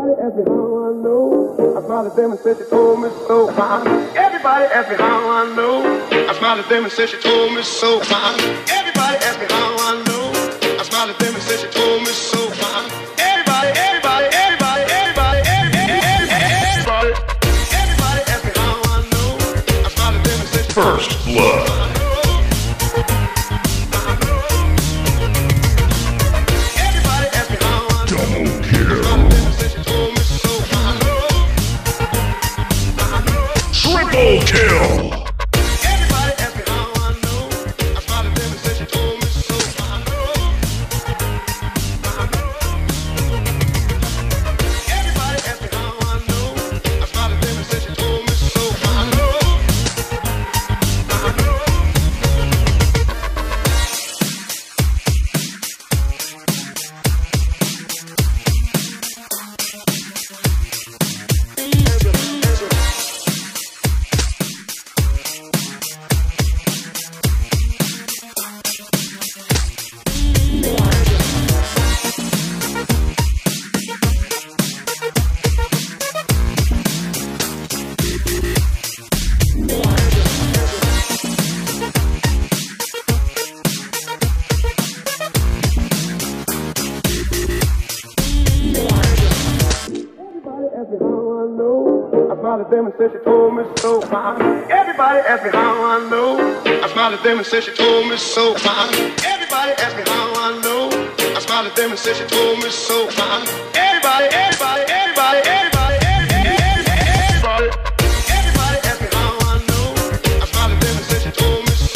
Everybody asked me how I know. I smiled at them and said she told me so. Everybody asked me how I know. I smiled at them and said she told me so. Everybody asked me how I know. I smiled at them and said she told me so. Everybody asked me how I know. I smiled at them and said she told me so. First Blood. Triple kill! Everybody asked me how I know. I smiled at them and said she told me so. Everybody asked me how I know. I smiled at them and said she told me so. Them and said she told me so. Everybody asked me how I know. I smiled at them and said she told me so. Everybody asked me how I know. I smiled at them and said she told me so. Everybody asked me how I know. I smiled at them and said she told me so.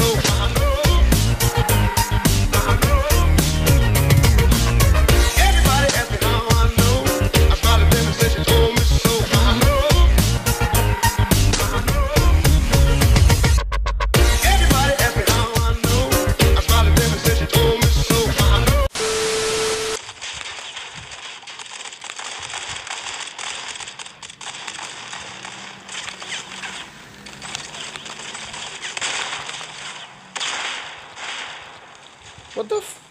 Everybody asked me how I know. I smiled at them and said she told me so. What the f-